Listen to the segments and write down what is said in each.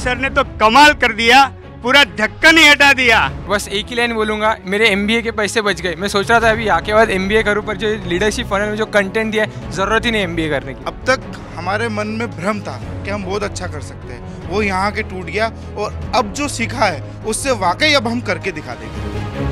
Sir ने तो कमाल कर दिया, पूरा ढक्कन ही हटा दिया। बस एक ही लाइन बोलूंगा, मेरे MBA के पैसे बच गए। मैं सोच रहा था अभी आके बाद MBA करूं, पर जो लीडरशिप फनल में जो कंटेंट दिया है, जरूरत ही नहीं MBA करने की। अब तक हमारे मन में भ्रम था कि हम बहुत अच्छा कर सकते हैं, वो यहाँ के टूट गया और अब जो सीखा है उससे वाकई अब हम करके दिखा देंगे।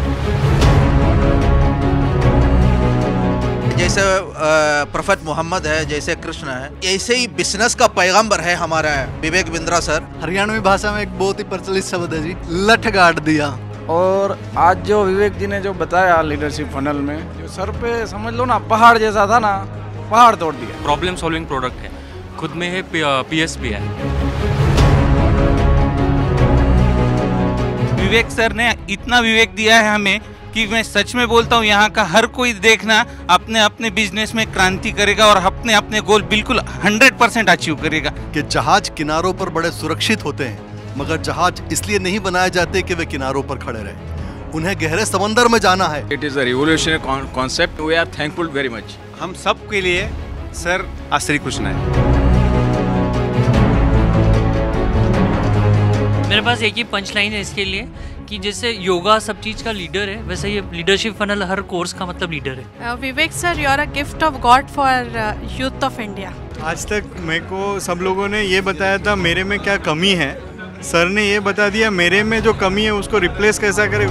जैसे प्रोफेट मोहम्मद है, जैसे कृष्ण है, ऐसे ही बिजनेस का पैगंबर है हमारा विवेक बिंद्रा सर। हरियाणवी भाषा में एक बहुत ही प्रचलित शब्द है जी, लठ गाड़ दिया। और आज जो विवेक जी ने जो बताया लीडरशिप फनल में, जो सर पे समझ लो ना पहाड़ जैसा था ना, पहाड़ तोड़ दिया। प्रॉब्लम सॉल्विंग प्रोडक्ट है, खुद में है, PS भी है। विवेक सर ने इतना विवेक दिया है हमें कि मैं सच में बोलता हूँ, यहाँ का हर कोई देखना अपने अपने बिजनेस में क्रांति करेगा और अपने अपने गोल बिल्कुल 100% अचीव करेगा। कि जहाज किनारों पर बड़े सुरक्षित होते हैं, मगर जहाज इसलिए नहीं बनाए जाते कि वे किनारों पर खड़े रहें, उन्हें गहरे समंदर में जाना है। It is a revolutionary concept, we are thankful very much. हम सब के लिए सर श्री कृष्ण है। मेरे पास एक ही पंच लाइन है इसके लिए कि जैसे योगा सब चीज़ का लीडर है, वैसे ये लीडरशिप फनल हर कोर्स का मतलब लीडर है। Vivek sir, you are a gift of God for youth of India. आज तक मेरे को सब लोगों ने ये बताया था मेरे में क्या कमी है, सर ने ये बता दिया मेरे में जो कमी है उसको रिप्लेस कैसा करें।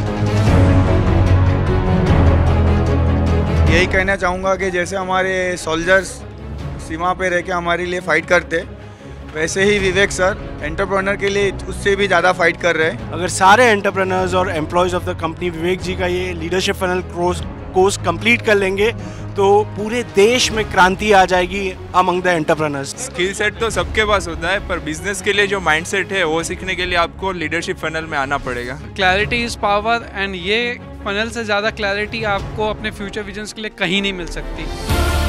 यही कहना चाहूँगा कि जैसे हमारे सोल्जर्स सीमा पे रह के हमारे लिए फाइट करते, वैसे ही विवेक सर एंटरप्रेन्योर के लिए उससे भी ज़्यादा फाइट कर रहे हैं। अगर सारे एंटरप्रेन्योर्स और employees of the company Vivek ji का ये लीडरशिप फनल कोर्स कंप्लीट कर लेंगे तो पूरे देश में क्रांति आ जाएगी among the entrepreneurs. Skill set तो सबके पास होता है, पर बिजनेस के लिए जो माइंडसेट है वो सीखने के लिए आपको लीडरशिप फनल में आना पड़ेगा। क्लैरिटी इज पावर, एंड ये फनल से ज़्यादा क्लैरिटी आपको अपने फ्यूचर विजन्स के लिए कहीं नहीं मिल सकती।